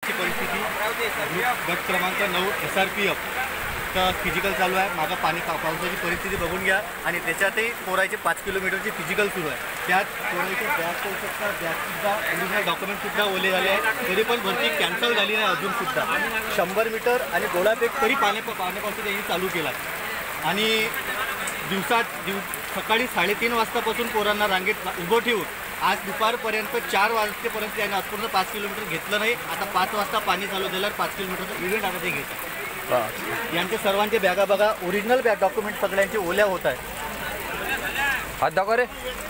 परिस्थिती गट क्रमांक 9 SRPF चा फिजिकल चालू आहे। मागं पावसाची परिस्थिती बघून घ्या आणि त्याच्यातही पोरायचे 5 किलोमीटरची फिजिकल सुरू आहे। त्यात पोरायचे बॅगसुद्धा ओरिजिनल डॉक्युमेंटसुद्धा ओले झाले आहेत, तरी पण भरती कॅन्सल झाली नाही अजूनसुद्धा। 100 मीटर आणि गोळाफेक तरी पाण्यापासून त्यांनी चालू केला आणि सकाळी 3:30 वाजतापासून पोरांना रांगेत उभं ठेवून आज दुपारपर्यंत 4 वाजेपर्यंत त्यांनी आजपर्यंत 5 किलोमीटर घेतलं नाही। आता 5 वाजता पाणी चालू झाल्यावर 5 किलोमीटरचं इव्हेंट आता ते घेतात। यांचे सर्वांचे बॅगा बघा, ओरिजिनल बॅग डॉक्युमेंट सगळ्यांचे ओल्या होत आहेत। हात दाखवा रे।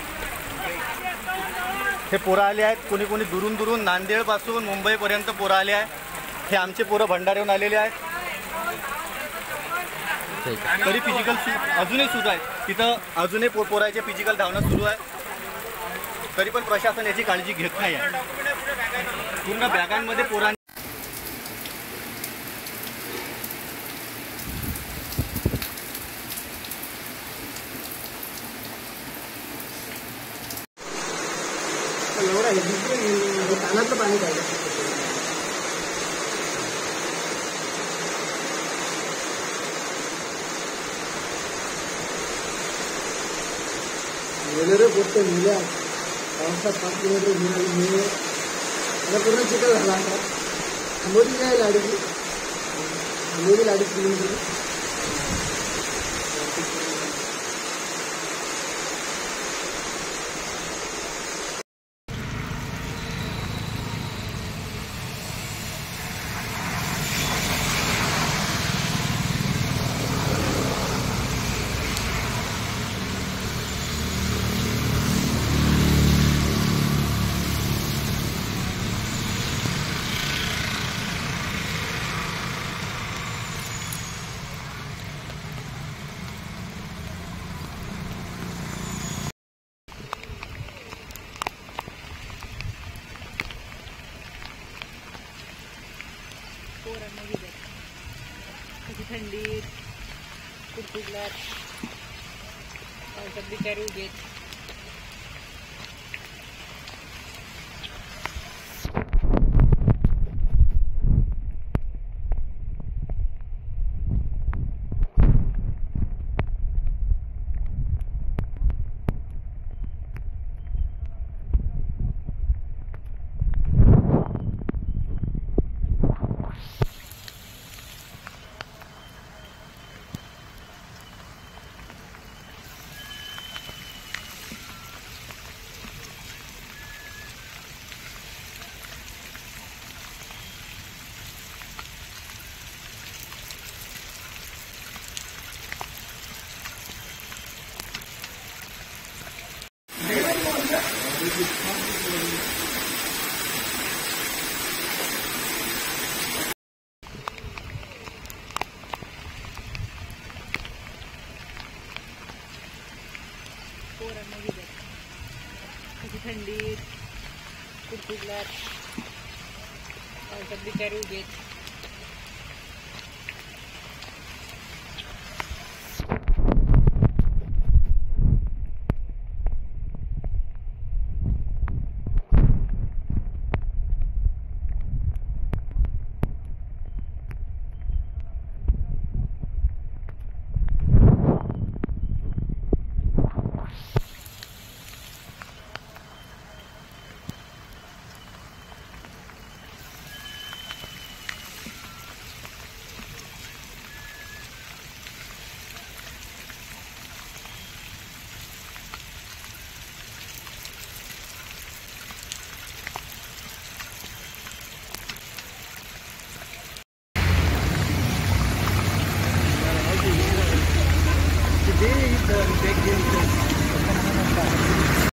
हे पोरं आले आहेत, कोणी दुरून नांदेडपासून मुंबईपर्यंत पोरं आले आहेत। हे आमचे पोरं भंडाऱ्याहून आलेले आहेत, तरी फिजिकल अजूनही सुरू आहे। तिथं अजूनही पोरायचे फिजिकल धावणं सुरू आहे, तरी पण प्रशासन याची काळजी घेत नाही आहे। पूर्ण बॅगांमध्ये पोरांनी पाणी पाहिजे वेळेरे बोलतो मिळ्या पावसात 5 किलोमीटर मिळाली मला पूर्ण चिखल झाला आता। आंबोली काय लाडी किलोमीटर पोरांना गेल्यात कशी थंडीत कुडकुडलात पावसात बिचारी उभेत। पोरांना गेल्यात कशी थंडीत कुडकुडलात पावसात बिचारी उभेत। Today is the big day.